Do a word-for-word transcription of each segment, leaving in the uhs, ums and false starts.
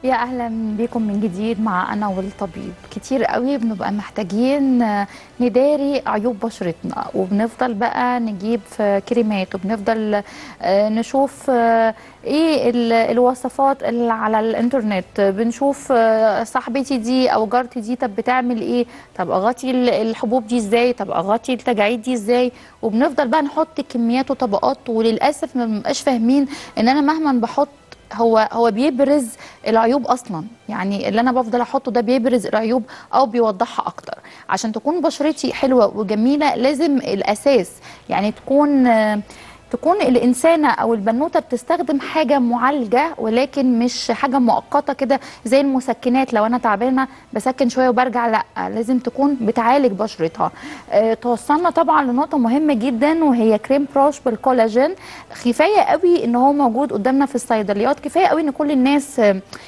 يا اهلا بكم من جديد مع انا والطبيب. كتير قوي بنبقى محتاجين نداري عيوب بشرتنا، وبنفضل بقى نجيب في كريمات، وبنفضل نشوف ايه الوصفات اللي على الانترنت، بنشوف صاحبتي دي او جارتي دي طب بتعمل ايه، طب اغطي الحبوب دي ازاي، طب اغطي التجاعيد دي ازاي، وبنفضل بقى نحط كميات وطبقات، وللاسف ما بنبقاش فاهمين ان انا مهما بحط هو هو بيبرز العيوب اصلا. يعني اللي انا بفضل احطه ده بيبرز العيوب او بيوضحها اكتر. عشان تكون بشرتي حلوه وجميله لازم الاساس يعني تكون تكون الإنسانة أو البنوتة بتستخدم حاجة معالجة، ولكن مش حاجة مؤقتة كده زي المسكنات. لو أنا تعبانة بسكن شوية وبرجع، لأ، لازم تكون بتعالج بشرتها. أه توصلنا طبعا لنقطة مهمة جدا، وهي كريم بروش بالكولاجين. كفاية قوي إن هو موجود قدامنا في الصيدليات، كفاية قوي إن كل الناس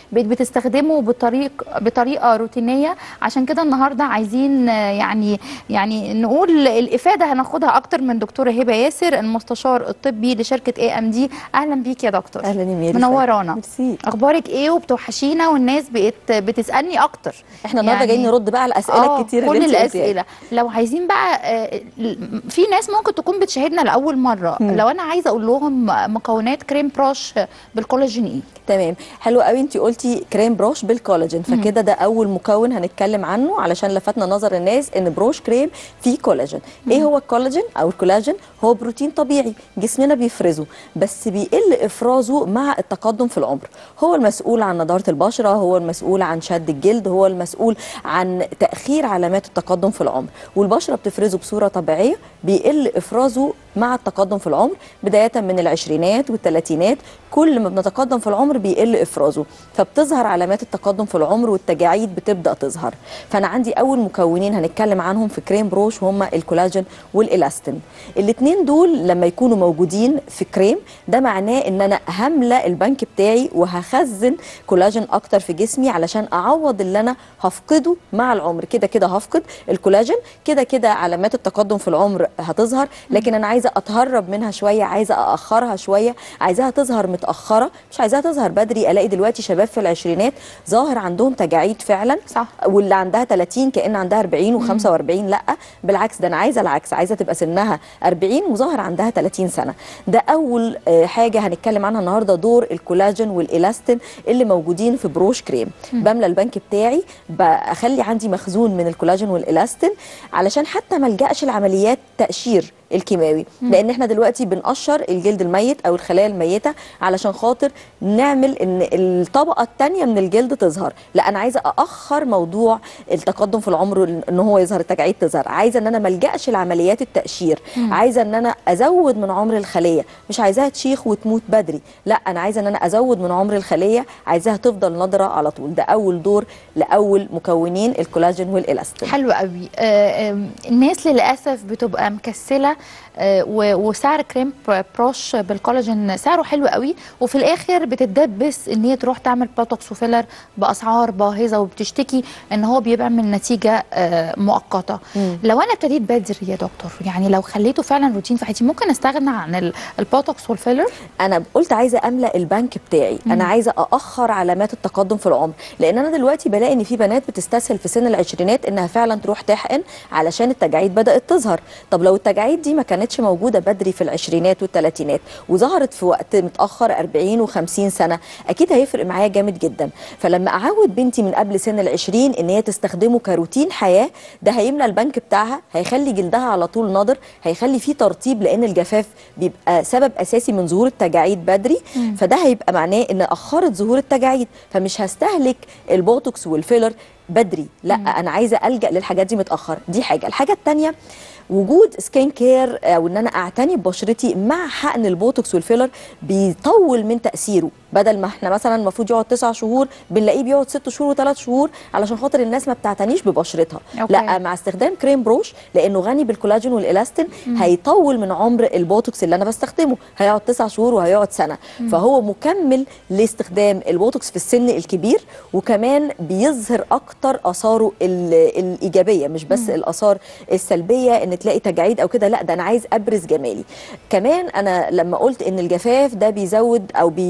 بتستخدمه بطريق بطريقة روتينية. عشان كده النهاردة عايزين يعني يعني نقول الإفادة هناخدها أكتر من دكتورة هبة ياسر، المستشار الطبي لشركه اي ام دي. اهلا بيك يا دكتور. اهلا يا ميري، منورانا. ميرسي. اخبارك ايه؟ وبتوحشينا والناس بقت بتسالني اكتر. احنا النهارده يعني جايين نرد بقى على الاسئله آه الكتيره كل اللي انت الاسئله. لو عايزين بقى آه في ناس ممكن تكون بتشاهدنا لاول مره، مم. لو انا عايزه اقول لهم مكونات كريم بروش بالكولاجين ايه؟ تمام، حلو قوي. انت قلتي كريم بروش بالكولاجين، فكده ده اول مكون هنتكلم عنه علشان لفتنا نظر الناس ان بروش كريم فيه كولاجين. مم. ايه هو الكولاجين او الكولاجين؟ هو بروتين طبيعي جسمنا بيفرزه، بس بيقل افرازه مع التقدم في العمر. هو المسؤول عن نضاره البشره، هو المسؤول عن شد الجلد، هو المسؤول عن تاخير علامات التقدم في العمر. والبشره بتفرزه بصوره طبيعيه، بيقل افرازه مع التقدم في العمر بدايه من العشرينات والثلاثينات. كل ما بنتقدم في العمر بيقل افرازه، فبتظهر علامات التقدم في العمر والتجاعيد بتبدا تظهر. فانا عندي اول مكونين هنتكلم عنهم في كريم بروش وهما الكولاجين والالاستين. الاثنين دول لما يكونوا موجودين في كريم، ده معناه ان انا هملى البنك بتاعي وهخزن كولاجين اكتر في جسمي علشان اعوض اللي انا هفقده مع العمر. كده كده هفقد الكولاجين، كده كده علامات التقدم في العمر هتظهر، لكن انا عايزه اتهرب منها شويه، عايزه ااخرها شويه، عايزاها تظهر متاخره، مش عايزاها تظهر بدري. الاقي دلوقتي شباب في العشرينات ظاهر عندهم تجاعيد فعلا، صح، واللي عندها ثلاثين كأن عندها أربعين وخمسة وأربعين. لا بالعكس، ده انا عايزه العكس، عايزه تبقى سنها أربعين وظاهر عندها ثلاثين سنه. ده اول حاجه هنتكلم عنها النهارده، دور الكولاجين والالاستين اللي موجودين في بروش كريم. بملى البنك بتاعي، بخلي عندي مخزون من الكولاجين والالاستين علشان حتى ما الجاش لعمليات تقشير الكيماوي، لان احنا دلوقتي بنقشر الجلد الميت او الخلايا الميته علشان خاطر نعمل ان الطبقه الثانيه من الجلد تظهر. لا، انا عايزه ااخر موضوع التقدم في العمر ان هو يظهر، التجاعيد تظهر. عايزه ان انا ما الجاش لعمليات التقشير، مم. عايزه ان انا ازود من عمر الخليه، مش عايزاها تشيخ وتموت بدري، لا، انا عايزه ان انا ازود من عمر الخليه، عايزاها تفضل نضره على طول. ده اول دور لاول مكونين الكولاجين والالاستين. حلو قوي. آه آه الناس للاسف بتبقى مكسله، آه وسعر كريم بروش بالكولاجين سعره حلو قوي، وفي الاخر بتتدبس ان هي تروح تعمل بوتوكس وفيلر باسعار باهظه، وبتشتكي ان هو بيعمل نتيجه آه مؤقته. مم. لو انا ابتديت بدري يا دكتور، يعني لو خليته فعلا روتين في حياتي، ممكن استغنى عن البوتوكس والفيلر؟ انا قلت عايزه املا البنك بتاعي. مم. انا عايزه ااخر علامات التقدم في العمر، لان انا دلوقتي بلاقي ان في بنات بتستسهل في سن العشرينات انها فعلا تروح تحقن علشان التجاعيد بدات تظهر. طب لو التجاعيد دي ما كانتش موجوده بدري في العشرينات والثلاثينات وظهرت في وقت متاخر أربعين وخمسين سنه، اكيد هيفرق معايا جامد جدا. فلما اعود بنتي من قبل سن العشرين ان هي تستخدمه كروتين حياه، ده هيملى البنك بتاعها، هيخلي جلدها على طول نضر، هيخلي فيه ترطيب، لان الجفاف بيبقى سبب اساسي من ظهور التجاعيد بدري. مم. فده هيبقى معناه ان اخرت ظهور التجاعيد، فمش هستهلك البوتوكس والفيلر بدري، لا. مم. انا عايزه الجا للحاجات دي متاخر. دي حاجه. الحاجه الثانيه، وجود سكين كير او ان انا اعتني ببشرتي مع حقن البوتوكس والفيلر بيطول من تاثيره. بدل ما احنا مثلا المفروض يقعد تسع شهور، بنلاقيه بيقعد ست شهور وثلاث شهور علشان خاطر الناس ما بتعتنيش ببشرتها. أوكي. لا، مع استخدام كريم بروش لانه غني بالكولاجين والالاستين، مم. هيطول من عمر البوتوكس اللي انا بستخدمه، هيقعد تسع شهور وهيقعد سنه. مم. فهو مكمل لاستخدام البوتوكس في السن الكبير، وكمان بيظهر اكتر اثاره الايجابيه، مش بس مم. الاثار السلبيه ان تلاقي تجاعيد او كده. لا، ده انا عايز ابرز جمالي. كمان انا لما قلت ان الجفاف ده بيزود او بيبين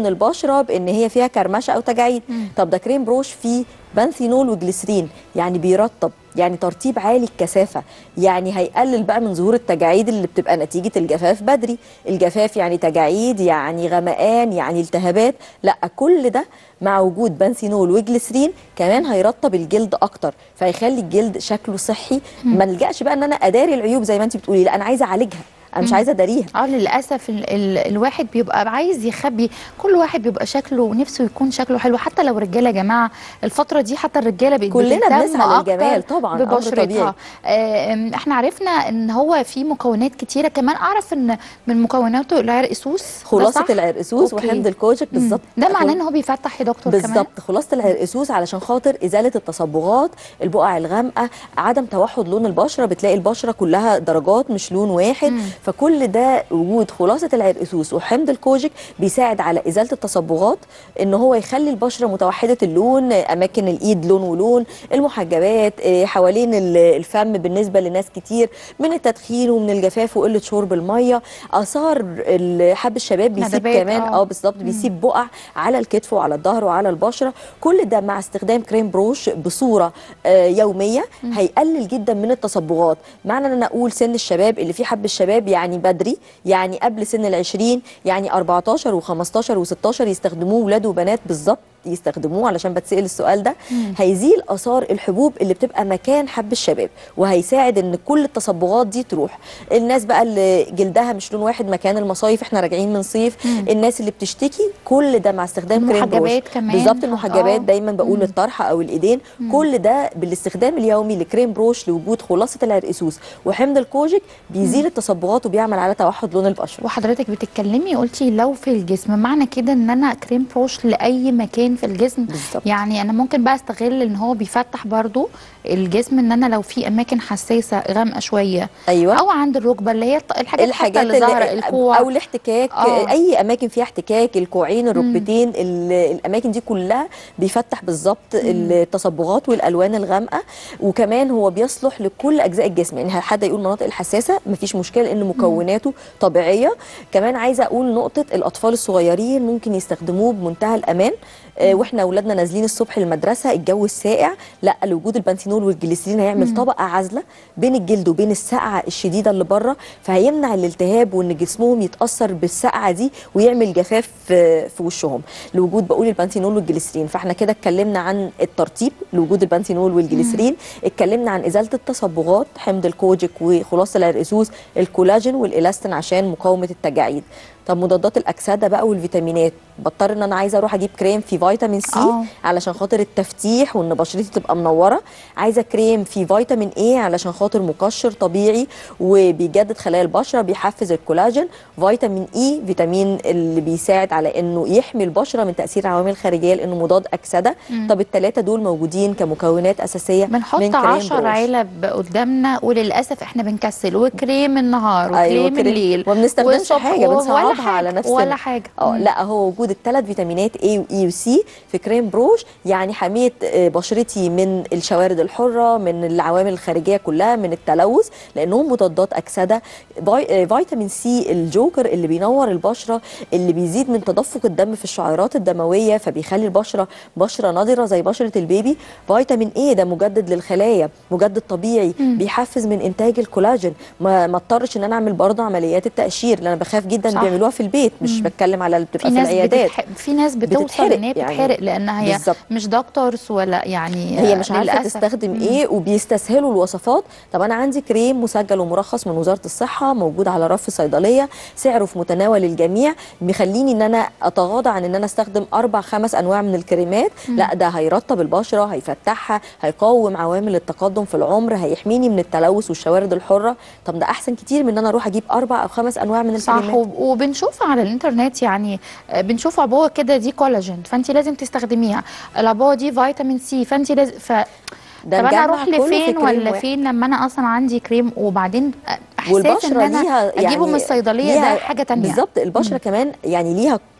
من البشره بان هي فيها كرمشه او تجاعيد. طب ده كريم بروش فيه بانثينول وجليسرين، يعني بيرطب، يعني ترطيب عالي الكثافه، يعني هيقلل بقى من ظهور التجاعيد اللي بتبقى نتيجه الجفاف بدري. الجفاف يعني تجاعيد، يعني غمقان، يعني التهابات، لا كل ده مع وجود بانثينول وجليسرين كمان هيرطب الجلد اكتر، فهيخلي الجلد شكله صحي. ما نلجاش بقى ان انا اداري العيوب زي ما انت بتقولي، لا انا عايزه اعالجها، انا مش عايزه اداريها. اه للاسف ال ال الواحد بيبقى عايز يخبي، كل واحد بيبقى شكله نفسه يكون شكله حلو، حتى لو رجاله يا جماعه الفتره دي، حتى الرجاله بقت كلنا بتهتم بنسعى للجمال اكتر طبعا، امر طبيعي. ببشرتها. آه احنا عرفنا ان هو في مكونات كتيره، كمان اعرف ان من مكوناته العرقسوس، خلاصه العرقسوس وحمض الكوجيك بالظبط. ده معناه ان هو بيفتح يا دكتور كمان بالظبط. خلاصه العرقسوس علشان خاطر ازاله التصبغات، البقع الغامقه، عدم توحد لون البشره، بتلاقي البشره كلها درجات مش لون واحد. مم. فكل ده وجود خلاصه العرقسوس وحمض الكوجيك بيساعد على ازاله التصبغات، ان هو يخلي البشره متوحده اللون، اماكن الايد لون ولون، المحجبات، حوالين الفم بالنسبه لناس كتير من التدخين ومن الجفاف وقله شرب الميه، اثار حب الشباب بيسيب كمان اه بالظبط بيسيب بقع على الكتف وعلى الظهر وعلى البشره. كل ده مع استخدام كريم بروش بصوره آه يوميه مم. هيقلل جدا من التصبغات. معنى ان انا اقول سن الشباب اللي فيه حب الشباب يعني بدري، يعني قبل سن العشرين، يعني أربعتاشر وخمستاشر وستاشر يستخدموه ولاد وبنات بالظبط يستخدموه، علشان بتسأل السؤال ده. مم. هيزيل اثار الحبوب اللي بتبقى مكان حب الشباب، وهيساعد ان كل التصبغات دي تروح. الناس بقى اللي جلدها مش لون واحد مكان المصايف، احنا راجعين من صيف، مم. الناس اللي بتشتكي، كل ده مع استخدام كريم بروش بالظبط. المحجبات دايما بقول الطرحه او الايدين، مم. كل ده بالاستخدام اليومي لكريم بروش لوجود خلاصه العرقسوس وحمض الكوجيك بيزيل مم. التصبغات وبيعمل على توحد لون البشره. وحضرتك بتتكلمي قلتي لو في الجسم، معنى كده ان انا كريم بروش لاي مكان في الجسم بالزبط. يعني انا ممكن بقى استغل ان هو بيفتح برضو الجسم، ان انا لو في اماكن حساسه غامقه شويه، ايوه، او عند الركبه اللي هي الحاجات, الحاجات اللي ظاهره، الكوع او الاحتكاك، آه. اي اماكن فيها احتكاك، الكوعين، الركبتين، الاماكن دي كلها بيفتح بالظبط التصبغات والالوان الغامقه. وكمان هو بيصلح لكل اجزاء الجسم، يعني حد يقول مناطق الحساسه مفيش مشكله لان مكوناته مم. طبيعيه. كمان عايزه اقول نقطه الاطفال الصغيرين ممكن يستخدموه بمنتهى الامان. آه واحنا اولادنا نازلين الصبح المدرسه الجو الساقع، لا لوجود البنسينول والجليسرين هيعمل مم. طبقه عازله بين الجلد وبين السقعه الشديده اللي بره، فهيمنع الالتهاب وان جسمهم يتاثر بالسقعه دي ويعمل جفاف في, في وشهم. لوجود بقول البنسينول والجليسرين، فاحنا كده اتكلمنا عن الترطيب لوجود البنسينول والجليسرين، اتكلمنا عن ازاله التصبغات، حمض الكوجيك وخلاصه العرقسوس، الكولاجين والالاستين عشان مقاومه التجاعيد. طب مضادات الاكسده بقى والفيتامينات، بضطر ان انا عايزه اروح اجيب كريم فيه فيتامين سي أوه. علشان خاطر التفتيح وان بشرتي تبقى منوره. عايزه كريم فيه فيتامين اي علشان خاطر مقشر طبيعي وبيجدد خلايا البشره، بيحفز الكولاجين. فيتامين اي فيتامين اللي بيساعد على انه يحمي البشره من تاثير عوامل خارجيه لانه مضاد اكسده. مم. طب الثلاثه دول موجودين كمكونات اساسيه بنحط من كريم عشر علب قدامنا وللاسف احنا بنكسل، وكريم النهار وكريم أيوة الليل وما بنستخدمش حاجه، بنصعبها على نفسنا ولا حاجه. اه لا هو وجود الثلاث فيتامينات A واي وسي في كريم بروش يعني حمايه بشرتي من الشوارد الحره، من العوامل الخارجيه كلها، من التلوث لانهم مضادات اكسده. فيتامين سي الجوكر اللي بينور البشره، اللي بيزيد من تدفق الدم في الشعيرات الدمويه فبيخلي البشره بشره نضره زي بشره البيبي. فيتامين اي ده مجدد للخلايا، مجدد طبيعي، مم. بيحفز من انتاج الكولاجين. ما ما اضطرش ان انا اعمل برضه عمليات التقشير اللي انا بخاف جدا صح. بيعملوها في البيت، مش مم. بتكلم على اللي بتبقى في, في العيادات. بتتح... في ناس بتوصل ان هي بتتحرق يعني لانها هي بالزبط. مش دكتورز ولا يعني هي مش عارفه تستخدم مم. ايه وبيستسهلوا الوصفات. طب انا عندي كريم مسجل ومرخص من وزاره الصحه موجود على رف صيدليه، سعره في متناول الجميع، بيخليني ان انا اتغاضى عن ان انا استخدم اربع خمس انواع من الكريمات. مم. لا ده هيرطب البشره، هيفتحها، هيقاوم عوامل التقدم في العمر، هيحميني من التلوث والشوارد الحره. طب ده احسن كتير من ان انا اروح اجيب اربع او خمس انواع من الكريمات. صح. وبنشوف على الانترنت يعني بنشوف عبوه كده دي كولاجين فانت لازم تستخدميها، العبوه دي فيتامين سي فانت لازم ف ده طب انا اروح لفين ولا واحد. فين لما انا اصلا عندي كريم وبعدين احساس ان انا ليها اجيبه يعني من الصيدليه ده حاجه ثانيه بالظبط. البشره مم. كمان يعني ليها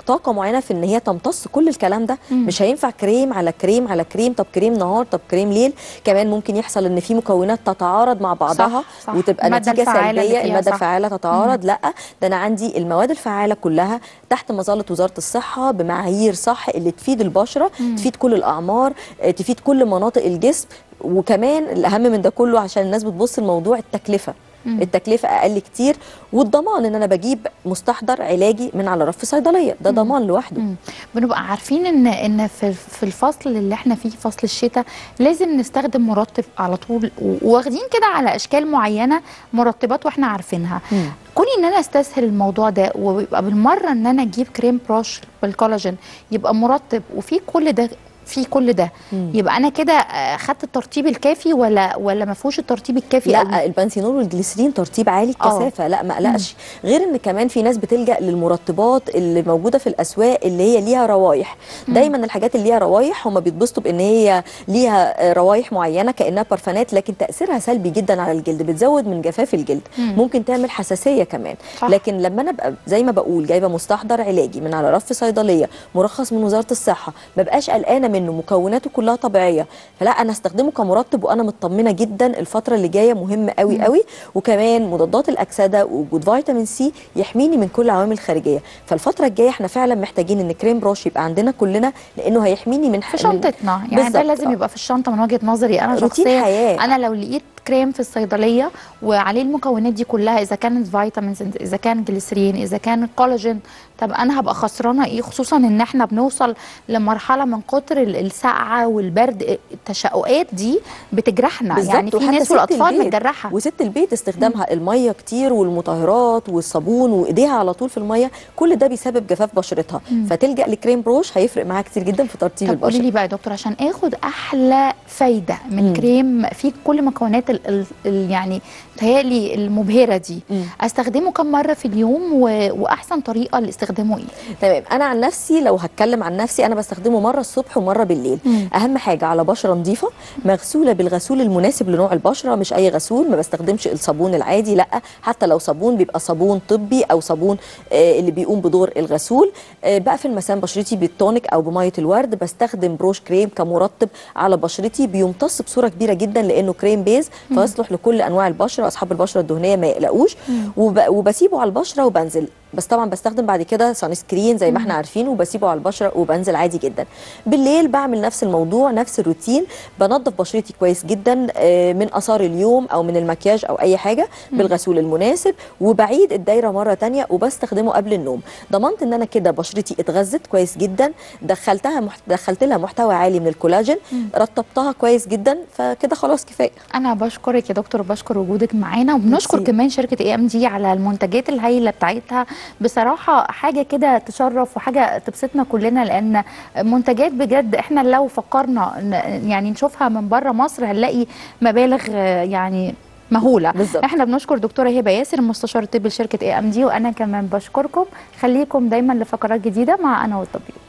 طاقه معينه في ان هي تمتص كل الكلام ده. مم. مش هينفع كريم على كريم على كريم، طب كريم نهار طب كريم ليل. كمان ممكن يحصل ان في مكونات تتعارض مع بعضها، صح صح. وتبقى نتيجه سلبيه، الماده الفعاله تتعارض. مم. لا، ده انا عندي المواد الفعاله كلها تحت مظله وزاره الصحه بمعايير صح اللي تفيد البشره، مم. تفيد كل الاعمار، تفيد كل مناطق الجسم. وكمان الاهم من ده كله عشان الناس بتبص الموضوع التكلفه. مم. التكلفه اقل كتير، والضمان ان انا بجيب مستحضر علاجي من على رف صيدليه، ده ضمان لوحده. مم. بنبقى عارفين ان ان في في الفصل اللي احنا فيه فصل الشتاء لازم نستخدم مرطب على طول، واخدين كده على اشكال معينه مرطبات واحنا عارفينها. مم. كوني ان انا استسهل الموضوع ده ويبقى بالمره ان انا اجيب كريم بروش بالكولاجين يبقى مرطب وفي كل ده في كل ده، مم. يبقى انا كده خدت الترطيب الكافي ولا ولا ما فيهوش الترطيب الكافي؟ لا قوي؟ البنسينول والجليسرين ترطيب عالي الكثافه. أوه. لا ما اقلقش. غير ان كمان في ناس بتلجا للمرطبات اللي موجوده في الاسواق اللي هي ليها روايح. دايما الحاجات اللي ليها روايح هم بيتبسطوا بان هي ليها روايح معينه كانها برفانات، لكن تاثيرها سلبي جدا على الجلد، بتزود من جفاف الجلد، مم. ممكن تعمل حساسيه كمان. صح. لكن لما انا ابقى زي ما بقول جايبه مستحضر علاجي من على رف صيدليه مرخص من وزاره الصحه، ما بقاش قلقانه منه، مكوناته كلها طبيعيه، فلا انا استخدمه كمرطب وانا مطمنه جدا. الفتره اللي جايه مهمه قوي قوي. وكمان مضادات الاكسده ووجود فيتامين سي يحميني من كل العوامل الخارجيه. فالفتره الجايه احنا فعلا محتاجين ان كريم بروش يبقى عندنا كلنا، لانه هيحميني من في شنطتنا. يعني بالزبط. ده لازم يبقى في الشنطه من وجهه نظري انا شخصيا. انا لو لقيت كريم في الصيدليه وعليه المكونات دي كلها، اذا كانت فيتامينز، اذا كان جليسرين، اذا كان كولاجين، طب انا هبقى خسرانه ايه؟ خصوصا ان احنا بنوصل لمرحله من كتر السقعه والبرد، التشققات دي بتجرحنا. يعني في ناس والاطفال متجرحه، وست البيت استخدامها الميه كتير والمطهرات والصابون وايديها على طول في الميه، كل ده بيسبب جفاف بشرتها. مم. فتلجا لكريم بروش هيفرق معاها كتير جدا في ترطيب البشره. طب قولي لي بقى يا دكتور، عشان اخد احلى فايده من مم. كريم فيه كل مكونات ال ال ال يعني تهيألي المبهره دي، مم. استخدمه كم مره في اليوم واحسن طريقه لاستخدامه ايه؟ تمام. انا عن نفسي لو هتكلم عن نفسي انا بستخدمه مره الصبح ومره بالليل. مم. اهم حاجه على بشره نظيفه مغسوله بالغسول المناسب لنوع البشره، مش اي غسول. ما بستخدمش الصابون العادي، لا، حتى لو صابون بيبقى صابون طبي او صابون آه اللي بيقوم بدور الغسول. آه بقفل مسام بشرتي بالتونيك او بميه الورد. بستخدم بروش كريم كمرطب على بشرتي، بيمتص بصوره كبيره جدا لانه كريم بيز، فيصلح لكل انواع البشره. اصحاب البشره الدهنيه ما يقلقوش. وب... وبسيبه على البشره وبنزل. بس طبعا بستخدم بعد كده سان سكرين زي ما احنا عارفين، وبسيبه على البشره وبنزل عادي جدا. بالليل بعمل نفس الموضوع، نفس الروتين، بنظف بشرتي كويس جدا من اثار اليوم او من المكياج او اي حاجه بالغسول المناسب، وبعيد الدايره مره ثانيه وبستخدمه قبل النوم. ضمنت ان انا كده بشرتي اتغذت كويس جدا، دخلتها محت... دخلت لها محتوى عالي من الكولاجين، رطبتها كويس جدا، فكده خلاص كفايه. انا بشكرك يا دكتور، بشكر وجودك معانا، وبنشكر كمان شركه اي ام دي على المنتجات الهائله بتاعتها. بصراحه حاجه كده تشرف وحاجه تبسطنا كلنا، لان منتجات بجد احنا لو فكرنا يعني نشوفها من بره مصر هنلاقي مبالغ يعني مهوله. بالزبط. احنا بنشكر دكتوره هبه ياسر المستشار الطبي لشركه اي ام دي، وانا كمان بشكركم. خليكم دايما لفقرات جديده مع انا والطبيب.